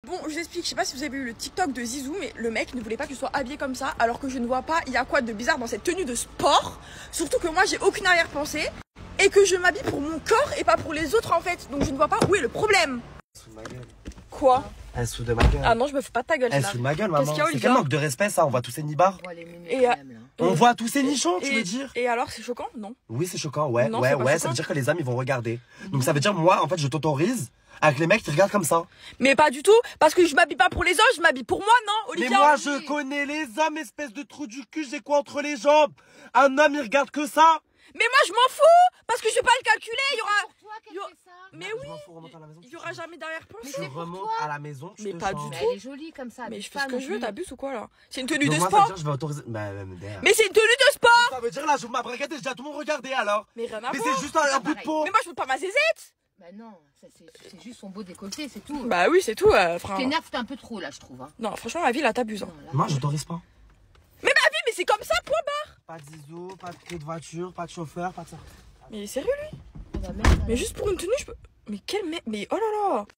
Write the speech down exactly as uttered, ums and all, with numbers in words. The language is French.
Bon, je vous explique, je sais pas si vous avez vu le TikTok de Zizou, mais le mec ne voulait pas que je sois habillée comme ça, alors que je ne vois pas, il y a quoi de bizarre dans cette tenue de sport. Surtout que moi, j'ai aucune arrière-pensée, et que je m'habille pour mon corps et pas pour les autres en fait. Donc je ne vois pas où est le problème. Elle se fout de ma gueule. Quoi? Elle se fout de ma gueule. Ah non, je me fous pas de ta gueule. Elle se fout de ma gueule, maman. C'est quel manque de respect ça, on voit tous ces nibards. On voit les ménus Et, quand euh, même, là. On Et- voit tous ces nichons, tu et- veux dire? Et alors, c'est choquant? Non. Oui, c'est choquant, ouais, Non, ouais, c'est pas ouais, ça choquant. veut dire que les hommes ils vont regarder. Donc ça veut dire, moi, en fait, je t'autorise avec les mecs qui regardent comme ça. Mais pas du tout, parce que je m'habille pas pour les autres, je m'habille pour moi, non, Olivia? Mais moi, je connais les hommes, espèce de trou du cul, j'ai quoi entre les jambes? Un homme, il regarde que ça. Mais moi, je m'en fous, parce que je vais pas le calculer, il y aura... Pour toi qu'elle il y aura- fait ça. Mais Je oui, m'en fous, remonte à la maison, il tu y aura changes. jamais d'arrière-pensée. Tu c'est pour remontes toi. à la maison, tu Mais te pas du changes. Mais tout. elle est jolie comme ça. Mais abuse je fais pas ce que non je veux, plus. t'abuses ou quoi là? C'est une tenue Donc de moi, ça veut sport. dire, je vais autoriser. Bah, bah, mais derrière. Mais c'est une tenue de sport. Ça veut dire, là, j'ouvre ma braquette et je dis à tout le monde, regardez alors. Mais rien à Mais voir. c'est juste un, un bout de peau. Mais moi, je veux pas ma zézette. Bah non, ça, c'est c'est juste son beau décolleté, c'est tout. Bah oui, c'est tout, euh, frère. Tu t'énerves un peu trop là, je trouve. Hein. Non, franchement, ma vie, là, t'abuses. Hein. Non, là, Moi, j'autorise pas. Mais ma vie, mais c'est comme ça, point barre. Pas de Zizou, pas de clé de voiture, pas de chauffeur, pas de ça. Mais sérieux, lui? la merde, Mais juste pour une tenue, je peux. Mais quel mec. Mais oh là là.